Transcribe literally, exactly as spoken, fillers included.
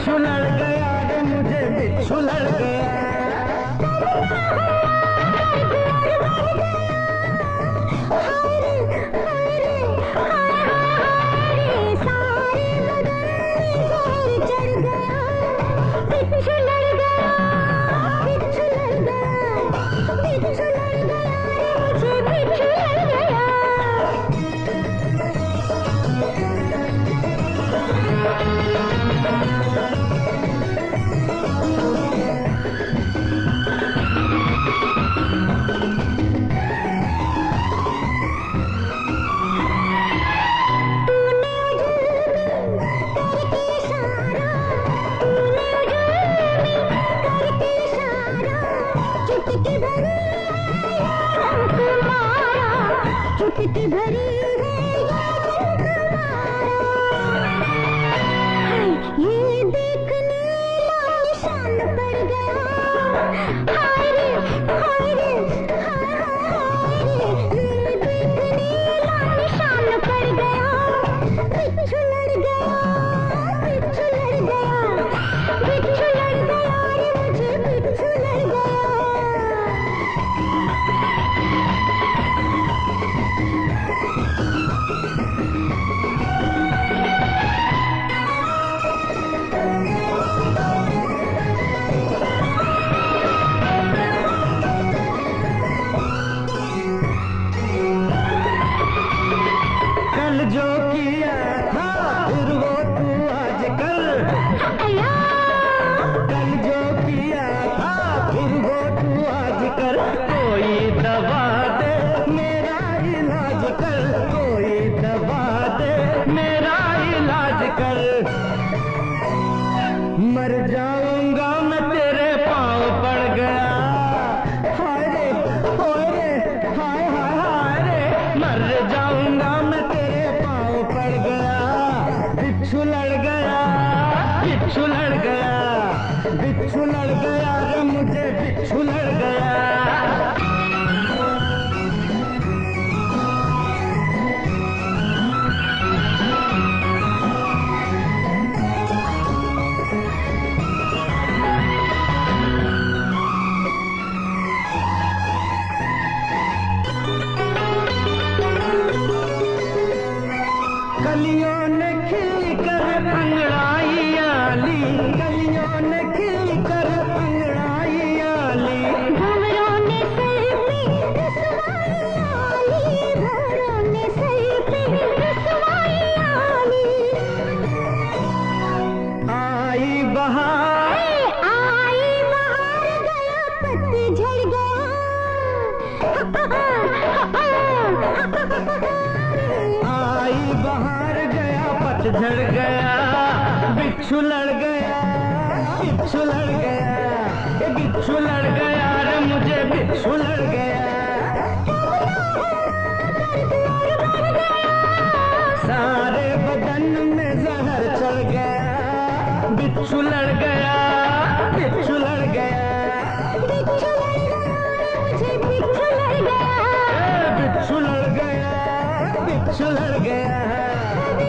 बिच्छू लड़ गया रे मुझे बिच्छू लड़ गया। चुटकी भरी ये देखने निशान पड़ गया। हाय रे हाय रे हाय हाय रे ये देखने निशान पड़ गया। बिच्छू लड़ गया बिच्छू लड़ गया बिच्छू लड़ गया रे मुझे बिच्छू लड़ गया। जो किया था फिर वो तू आज कर। कल जो किया था फिर वो तू आज कर। कोई दवा दे मेरा इलाज कर। कोई दवा दे मेरा इलाज कर। मर जाऊंगा मैं तेरे पाँव पड़ गया। हाय रे हाय रे हाय हाय हाय रे मर जाऊंगा मैं तेरे पाँव पड़ गया। बिच्छू लड़ गया बिच्छू लड़ गया बिच्छू लड़ गया रे मुझे बिच्छू लड़ गया। कलियों ने खिल कर अंगड़ाइयाँ ली। कलियों ने खिल कर अंगड़ाइयाँ ली। भंवरों ने सर पे रसवाइयाँ ली। भंवरों ने सर पे रसवाइयाँ ली। आई बहार आई बहार गया पतझड़ गया। आई बहार गया पतझड़ गया। बिच्छू लड़ गया बिच्छू लड़ गया ये बिच्छू लड़ गया रे मुझे बिच्छू लड़ गया। सारे बदन में जहर चढ़ गया। बिच्छू लड़ गया बिच्छू लड़ गया बिच्छू लड़ गया मुझे बिच्छू लड़ गया। बिच्छू लड़ गया बिच्छू लड़ गया।